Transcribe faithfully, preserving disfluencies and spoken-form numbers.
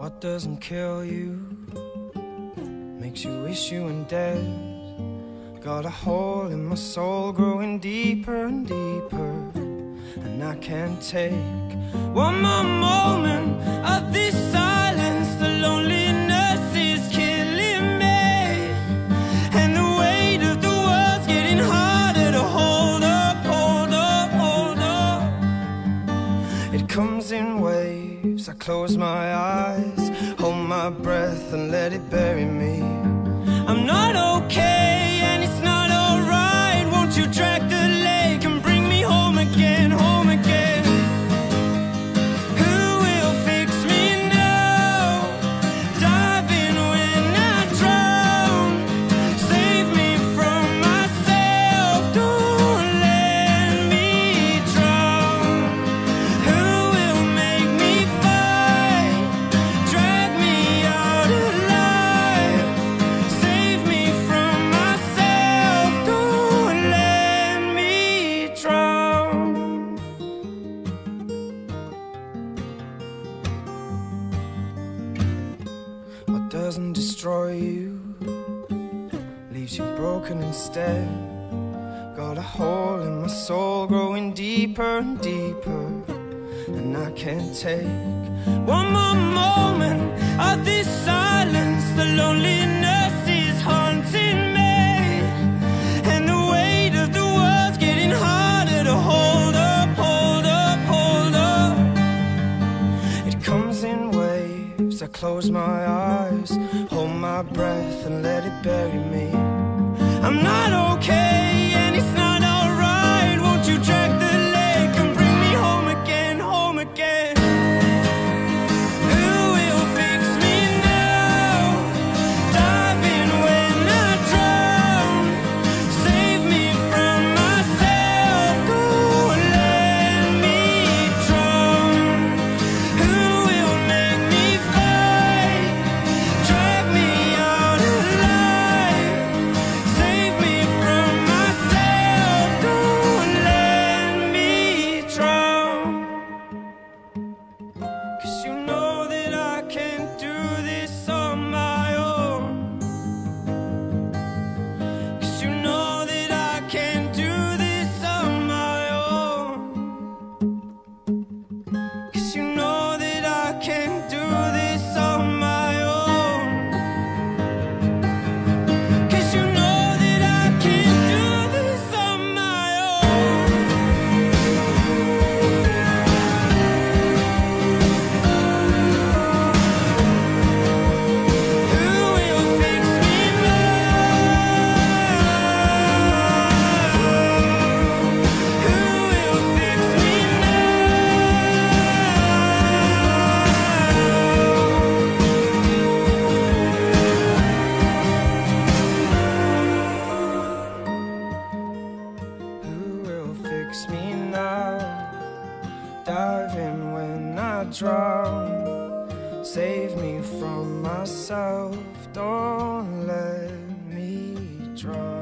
What doesn't kill you makes you wish you were dead. Got a hole in my soul growing deeper and deeper, and I can't take one more moment of this silence. The loneliness is killing me, and the weight of the world's getting harder to hold up, hold up, hold up. It comes in waves. I close my eyes, hold my breath and let it bury me. I'm not okay and it's not alright. Won't you drag the lake and bring me home again, home again? Who will fix me now? Dive in when I drown. Save me from myself, don't let me drown. Who will make me fight? Drag me out alive. Save me from myself, don't let me drown. What doesn't destroy you leaves you broken instead. Got a hole in my soul growing deeper and deeper, and I can't take one more moment of this silence. The loneliness is haunting me, and the weight of the world's getting harder to hold up, hold up, hold up. It comes in waves. I close my eyes, hold my breath and let it bury me. I'm not okay and it's not alright. Won't you drag the lake and bring me home again, home again? Who will fix me now? Dive in when I drown. Save me from myself, don't let me drown. Who will make me fight? Drag me out alive. Save me from myself, don't let me drown. 'Cause you know that I can't do this on my own. 'Cause you know that I can't do this on my own. 'Cause you know that I can't do this on my own. 'Cause you know that I can't do this on my own. Who will fix me now? Who will fix me now? Who will fix me now? Dive in when I drown. Save me from myself, don't let me drown.